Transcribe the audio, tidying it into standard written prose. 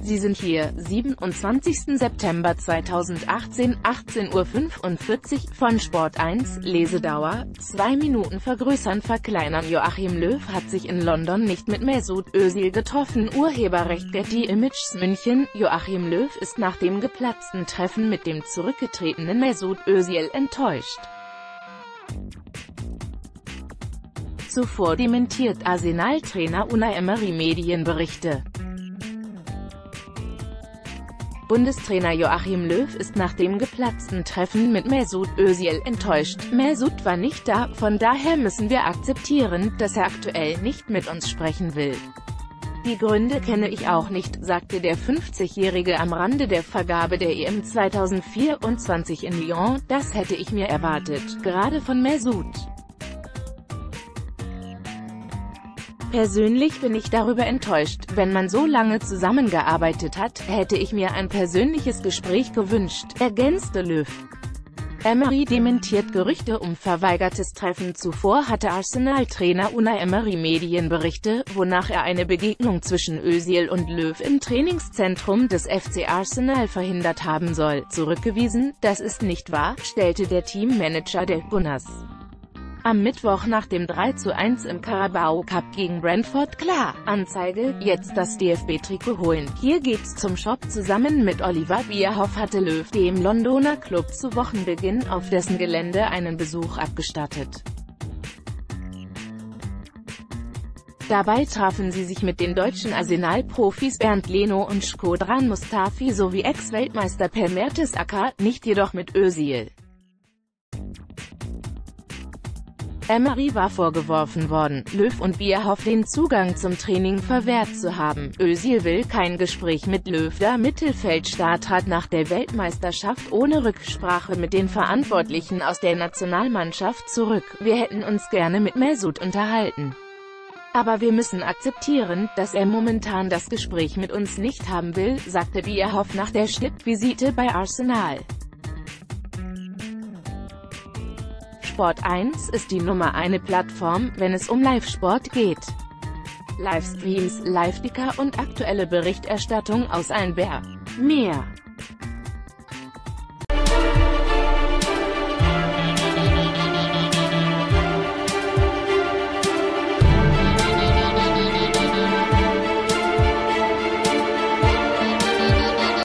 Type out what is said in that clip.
Sie sind hier, 27. September 2018, 18:45 Uhr, von Sport 1, Lesedauer, 2 Minuten vergrößern verkleinern. Joachim Löw hat sich in London nicht mit Mesut Özil getroffen. Urheberrecht Getty Images München. Joachim Löw ist nach dem geplatzten Treffen mit dem zurückgetretenen Mesut Özil enttäuscht. Zuvor dementiert Arsenal-Trainer Unai Emery Medienberichte. Bundestrainer Joachim Löw ist nach dem geplatzten Treffen mit Mesut Özil enttäuscht. Mesut war nicht da, von daher müssen wir akzeptieren, dass er aktuell nicht mit uns sprechen will. Die Gründe kenne ich auch nicht, sagte der 50-Jährige am Rande der Vergabe der EM 2024 in Lyon. Das hätte ich mir erwartet, gerade von Mesut. Persönlich bin ich darüber enttäuscht, wenn man so lange zusammengearbeitet hat, hätte ich mir ein persönliches Gespräch gewünscht, ergänzte Löw. Emery dementiert Gerüchte um verweigertes Treffen. Zuvor hatte Arsenal-Trainer Unai Emery Medienberichte, wonach er eine Begegnung zwischen Özil und Löw im Trainingszentrum des FC Arsenal verhindert haben soll, zurückgewiesen. Das ist nicht wahr, stellte der Teammanager der Gunners am Mittwoch nach dem 3:1 im Carabao Cup gegen Brentford klar. Anzeige, jetzt das DFB-Trikot holen. Hier geht's zum Shop. Zusammen mit Oliver Bierhoff hatte Löw dem Londoner Club zu Wochenbeginn auf dessen Gelände einen Besuch abgestattet. Dabei trafen sie sich mit den deutschen Arsenal-Profis Bernd Leno und Shkodran Mustafi sowie Ex-Weltmeister Per Mertesacker, nicht jedoch mit Özil. Emery war vorgeworfen worden, Löw und Bierhoff den Zugang zum Training verwehrt zu haben. Özil will kein Gespräch mit Löw. Der Mittelfeldstar trat nach der Weltmeisterschaft ohne Rücksprache mit den Verantwortlichen aus der Nationalmannschaft zurück. Wir hätten uns gerne mit Mesut unterhalten. Aber wir müssen akzeptieren, dass er momentan das Gespräch mit uns nicht haben will, sagte Bierhoff nach der Stippvisite bei Arsenal. Sport 1 ist die Nummer 1 Plattform, wenn es um Live-Sport geht. Livestreams, Live-Ticker und aktuelle Berichterstattung aus allen Mehr.